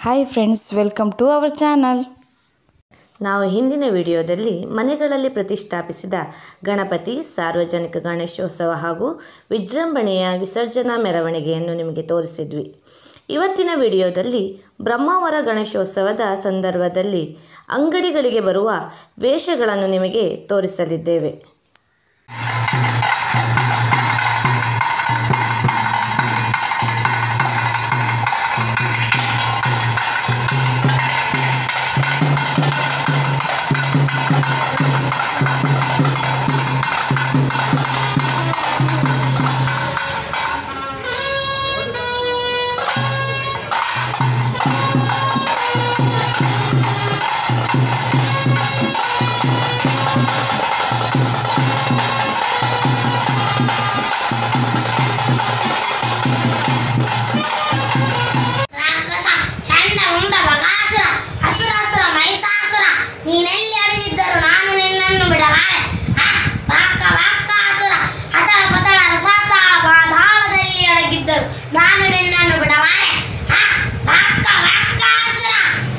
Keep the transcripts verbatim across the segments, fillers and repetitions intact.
Hi friends, welcome to our channel. ನಾವು ಹಿಂದಿನ ವಿಡಿಯೋದಲ್ಲಿ ಮನೆಗಳಲ್ಲಿ ಪ್ರತಿಷ್ಠಾಪಿಸಿದ ಗಣಪತಿ, ಸಾರ್ವಜನಿಕ ಗಣೇಶೋತ್ಸವ ಹಾಗೂ ವಿಜೃಂಭಣೆಯ ವಿಸರ್ಜನಾ ಮೆರವಣಿಗೆಯನ್ನು ನಿಮಗೆ ತೋರಿಸಿದ್ವಿ. ಇವತ್ತಿನ ವಿಡಿಯೋದಲ್ಲಿ ಬ್ರಹ್ಮಾವರ ಗಣೇಶೋತ್ಸವದ ಸಂದರ್ಭದಲ್ಲಿ ಅಂಗಡಿಗಳಿಗೆ ಬರುವ ವೇಷಗಳನ್ನು ನಿಮಗೆ ತೋರಿಸಲಿದ್ದೇವೆ. ನೀನೆಲ್ಲಿ ಅಡಗಿದ್ದರು ನಾನು ನಿನ್ನನ್ನು ಬಿಡಲಾರೆ. ಬಾಕ ಬಾಕ ಅಸುರ ಅತಳ ಪತಳ ರಸಾತಾಳ ಪಾತಾಳದಲ್ಲಿ ಅಡಗಿದ್ದರು ನಾನು ನಿನ್ನನ್ನು ಬಿಡಲಾರೆ. ಬಾಕ ಬಾಕ ಅಸುರ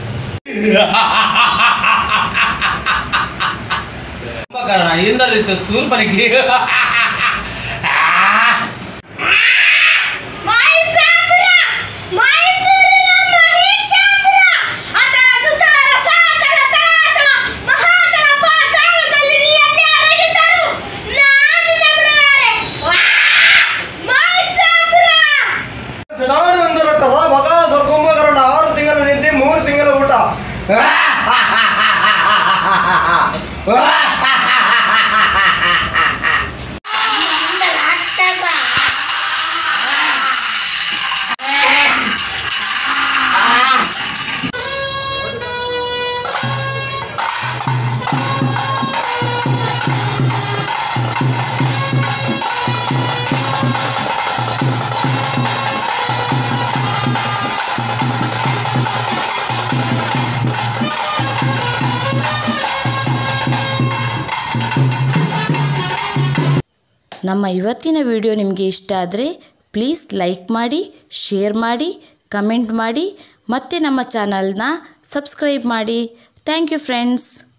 ಕಾರಣ ಎಂದರಿತ್ತು ಶೂರ್ಪನಿಗೆ ಆರು ತಿಂಗಳು ನಿಂತು ಮೂರು ತಿಂಗಳು ಊಟ. ನಮ್ಮ ಇವತ್ತಿನ ವಿಡಿಯೋ ನಿಮಗೆ ಇಷ್ಟ ಆದರೆ ಪ್ಲೀಸ್ ಲೈಕ್ ಮಾಡಿ, ಶೇರ್ ಮಾಡಿ, ಕಮೆಂಟ್ ಮಾಡಿ ಮತ್ತು ನಮ್ಮ ಚಾನಲ್ನ ಸಬ್ಸ್ಕ್ರೈಬ್ ಮಾಡಿ. Thank you friends.